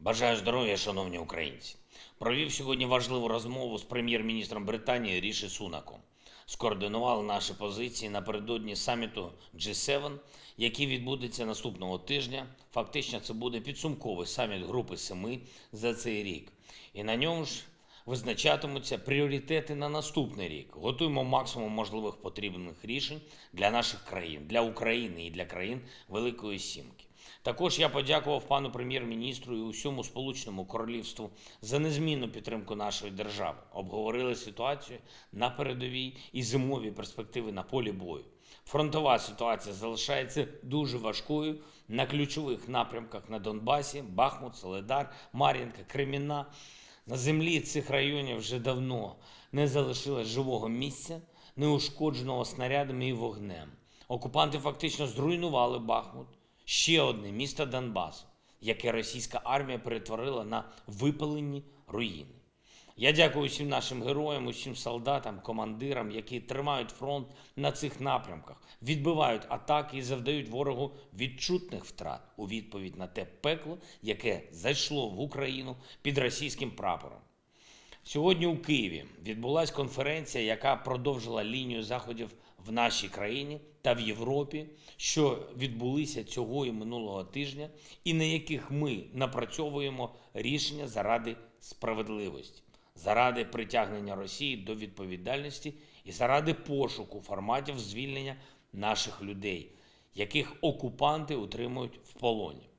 Бажаю здоров'я, шановні українці. Провів сьогодні важливу розмову з прем'єр-міністром Британії Ріші Сунаком. Скоординували наші позиції напередодні саміту G7, який відбудеться наступного тижня. Фактично, це буде підсумковий саміт Групи Семи за цей рік. І на ньому ж визначатимуться пріоритети на наступний рік. Готуємо максимум можливих потрібних рішень для наших країн, для України і для країн Великої Сімки. Також я подякував пану прем'єр-міністру і усьому Сполученому Королівству за незмінну підтримку нашої держави. Обговорили ситуацію на передовій і зимові перспективи на полі бою. Фронтова ситуація залишається дуже важкою на ключових напрямках на Донбасі: Бахмут, Солидар, Мар'їнка, Кремінна. На землі цих районів вже давно не залишилось живого місця, неушкодженого снарядами і вогнем. Окупанти фактично зруйнували Бахмут, ще одне місто Донбасу, яке російська армія перетворила на випалені руїни. Я дякую усім нашим героям, усім солдатам, командирам, які тримають фронт на цих напрямках, відбивають атаки і завдають ворогу відчутних втрат у відповідь на те пекло, яке зайшло в Україну під російським прапором. Сьогодні у Києві відбулася конференція, яка продовжила лінію заходів в нашій країні та в Європі, що відбулися цього і минулого тижня, і на яких ми напрацьовуємо рішення заради справедливості, заради притягнення Росії до відповідальності і заради пошуку форматів звільнення наших людей, яких окупанти утримують в полоні.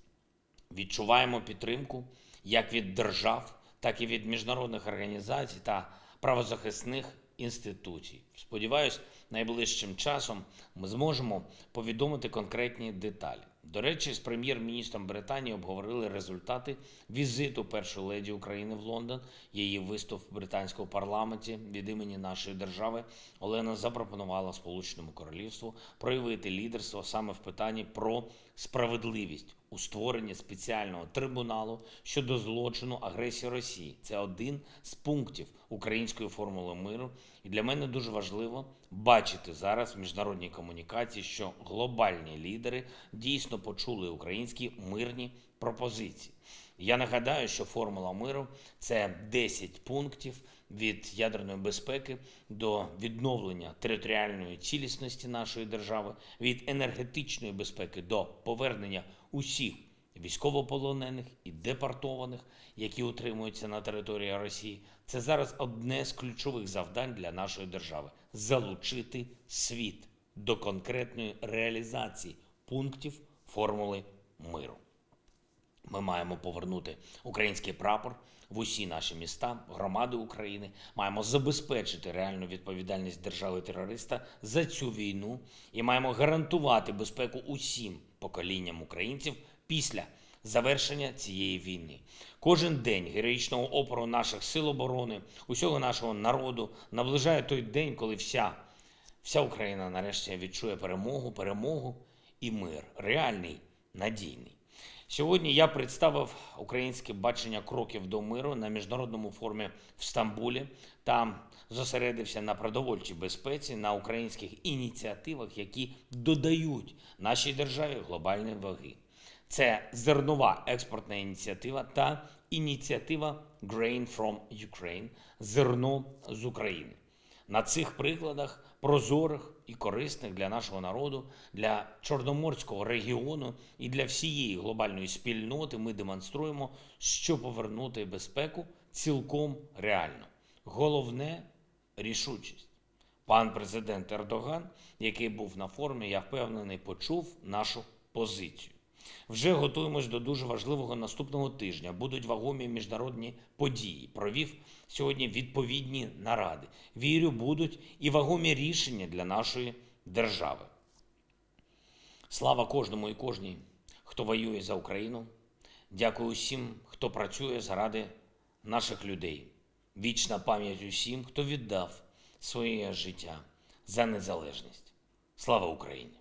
Відчуваємо підтримку як від держав, так і від міжнародних організацій та правозахисних інституцій. Сподіваюсь, найближчим часом ми зможемо повідомити конкретні деталі. До речі, з прем'єр-міністром Британії обговорили результати візиту першої леді України в Лондон. Її виступ в британському парламенті від імені нашої держави. Олена запропонувала Сполученому Королівству проявити лідерство саме в питанні про справедливість у створенні спеціального трибуналу щодо злочину агресії Росії. Це один з пунктів української формули миру. І для мене дуже важливо бачити зараз в міжнародній комунікації, що глобальні лідери дійсно почули українські мирні пропозиції. Я нагадаю, що формула миру – це 10 пунктів від ядерної безпеки до відновлення територіальної цілісності нашої держави, від енергетичної безпеки до повернення усіх військовополонених і депортованих, які утримуються на території Росії. Це зараз одне з ключових завдань для нашої держави – залучити світ до конкретної реалізації пунктів формули миру. Ми маємо повернути український прапор в усі наші міста, громади України. Маємо забезпечити реальну відповідальність держави-терориста за цю війну і маємо гарантувати безпеку усім поколінням українців після завершення цієї війни. Кожен день героїчного опору наших сил оборони, усього нашого народу наближає той день, коли вся Україна нарешті відчує перемогу і мир, реальний, надійний. Сьогодні я представив українське бачення кроків до миру на міжнародному форумі в Стамбулі. Там зосередився на продовольчій безпеці, на українських ініціативах, які додають нашій державі глобальної ваги. Це зернова експортна ініціатива та ініціатива Grain from Ukraine – зерно з України. На цих прикладах, прозорих і корисних для нашого народу, для Чорноморського регіону і для всієї глобальної спільноти ми демонструємо, що повернути безпеку цілком реально. Головне – рішучість. Пан президент Ердоган, який був на форумі, я впевнений, почув нашу позицію. Вже готуємось до дуже важливого наступного тижня. Будуть вагомі міжнародні події. Провів сьогодні відповідні наради. Вірю, будуть і вагомі рішення для нашої держави. Слава кожному і кожній, хто воює за Україну. Дякую усім, хто працює заради наших людей. Вічна пам'ять усім, хто віддав своє життя за незалежність. Слава Україні!